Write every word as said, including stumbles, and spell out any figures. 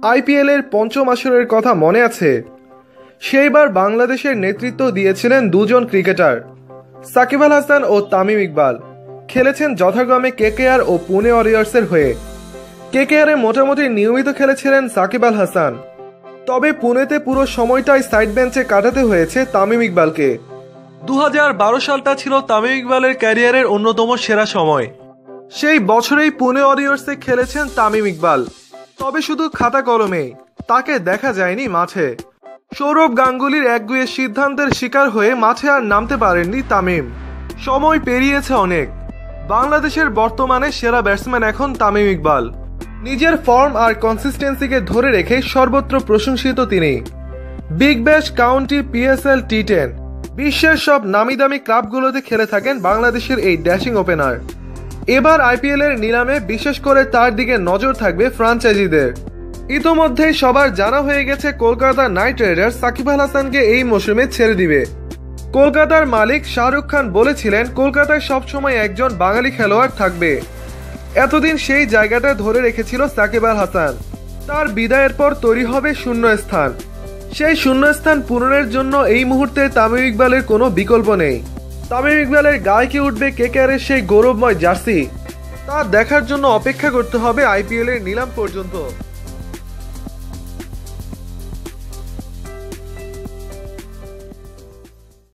IPL এর পঞ্চম আসরের কথা মনে আছে? সেইবার বাংলাদেশের নেতৃত্ব দিয়েছিলেন দুজন ক্রিকেটার, সাকিব আল হাসান ও তামিম ইকবাল। খেলেছেন যথাক্রমে কেকেআর ও পুনে ওয়ারিয়র্সের হয়ে। কেকেআরে মোটামুটি নিয়মিত খেলেছিলেন সাকিব আল হাসান, তবে পুনেতে পুরো সময়টাই সাইড বেঞ্চে কাটাতে হয়েছে তামিম ইকবালকে। দু হাজার বারো সালটা ছিল তামিম ইকবালের ক্যারিয়ারের অন্যতম সেরা সময়। সেই বছরেই পুনে ওয়ারিয়র্সে খেলেছেন তামিম ইকবাল, তবে শুধু খাতা কলমে, তাকে দেখা যায়নি মাঠে। সৌরভ গাঙ্গুলির একগুঁয়ে সিদ্ধান্তের শিকার হয়ে মাঠে আর নামতে পারেননি তামিম। সময় পেরিয়েছে অনেক। বাংলাদেশের বর্তমানে সেরা ব্যাটসম্যান এখন তামিম ইকবাল। নিজের ফর্ম আর কনসিস্টেন্সিকে ধরে রেখে সর্বত্র প্রশংসিত তিনি। Big Bash, county, PSL, T ten, বিশ্বের সব নামি দামি ক্লাবগুলোতে খেলে থাকেন বাংলাদেশের এই ড্যাশিং ওপেনার। এবার আইপিএল এর নিলামে বিশেষ করে তার দিকে নজর থাকবে ফ্রাঞ্চাইজিদের। ইতোমধ্যেই সবার জানা হয়ে গেছে কলকাতা নাইট রাইডার্স সাকিব আল হাসানকে এই মৌসুমে ছেড়ে দিবে। কলকাতার মালিক শাহরুখ খান বলেছিলেন কলকাতায় সবসময় একজন বাঙালি খেলোয়াড় থাকবে। এতদিন সেই জায়গাটা ধরে রেখেছিল সাকিব আল হাসান। তার বিদায়ের পর তৈরি হবে শূন্যস্থান। সেই শূন্যস্থান পূরণের জন্য এই মুহূর্তে তামিম ইকবালের কোনো বিকল্প নেই। তামিম ইকবালের গায়ে কি উঠবে কেকেআরের সেই গৌরবময় জার্সি, তা দেখার জন্য অপেক্ষা করতে হবে আইপিএল এর নিলাম পর্যন্ত।